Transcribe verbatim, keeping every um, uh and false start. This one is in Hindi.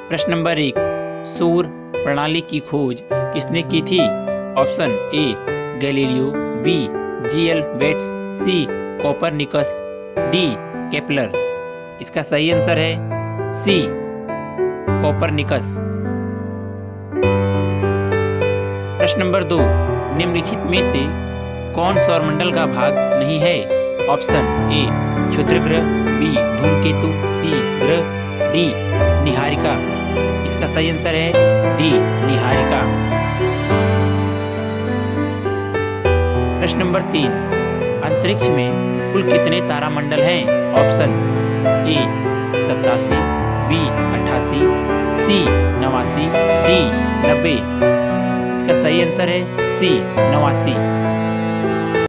प्रश्न नंबर एक, सौर प्रणाली की खोज किसने की थी? Option A Galileo, B G L Bates, C Copernicus, D Kepler. इसका सही आंसर है सी कोपरनिकस। प्रश्न नंबर दो, निम्नलिखित में से कौन सौरमंडल का भाग नहीं है? ऑप्शन ए क्षुद्रग्रह, बी धूमकेतु, सी ग्रह, डी निहारिका। इसका सही आंसर है डी निहारिका। प्रश्न नंबर तीन, अंतरिक्ष में कुल कितने तारामंडल हैं? ऑप्शन ए सत्तासी, बी अट्ठासी, सी नवासी, डी नब्बे। इसका सही आंसर है सी नवासी।